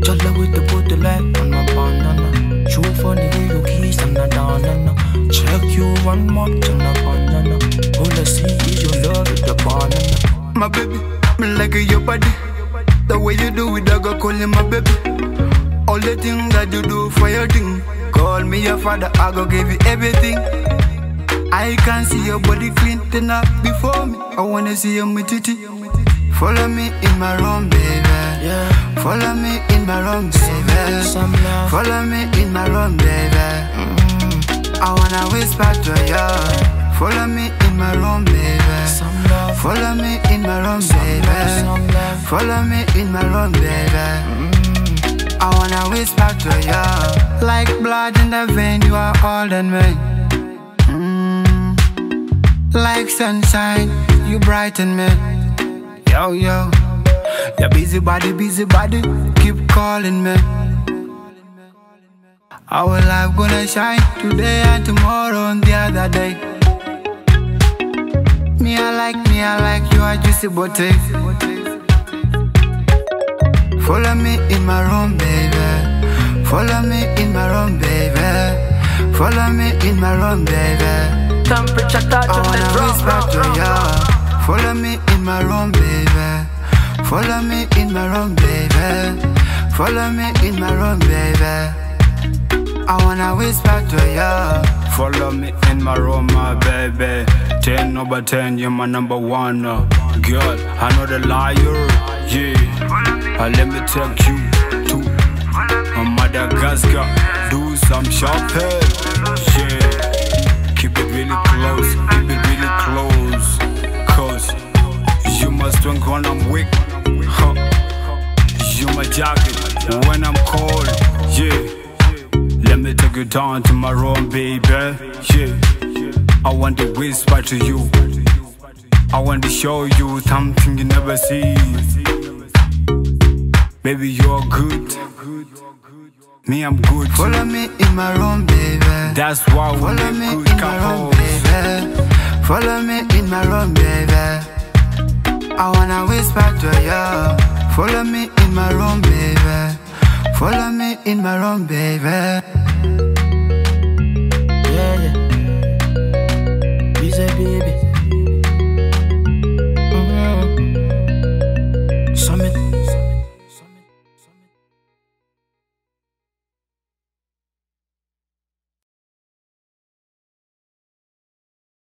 Jolly with the put the light on my banana. True for the way you kiss and a banana. Check you one more turn a banana. All I see is your love with the banana. My baby, me like your body. The way you do it, I go call you my baby. All the things that you do for your thing. Call me your father, I go give you everything. I can see your body clean, turn up before me. I wanna see your titty. Follow me in my room, baby. Yeah. Follow me in my room, baby. Some love. Follow me in my room, baby. I wanna whisper to you. Follow me in my room, baby. Some love. Follow me in my room, baby. Some love. Follow me in my room, baby. I wanna whisper to you. Like blood in the vein, you are all in me. Like sunshine, you brighten me. Yo, yo. Your busy body, keep calling me. Our life gonna shine today and tomorrow and the other day. Me I like you, I juicy booty. Follow me in my room, baby. Follow me in my room, baby. Follow me in my room, baby. Temperature touch I on the wanna whisper to you. Follow me in my room, baby. Follow me in my room, baby. Follow me in my room, baby. I wanna whisper to you. Follow me in my room, my baby. 10 over 10, you're my number one. Girl, I know the liar, yeah. Let me take you to Madagascar. Do some shopping, yeah. Keep it really close, cause you my strength when I'm weak, huh. You my jacket when I'm cold, yeah. Let me take you down to my room, baby, yeah. I want to whisper to you. I want to show you something you never see. Baby, you're good. Me, I'm good too. Follow me in my room, baby. That's why we follow me good in my room, baby. Follow me in my room, baby. I wanna whisper to you. Follow me in my room, baby. Follow me in my room, baby.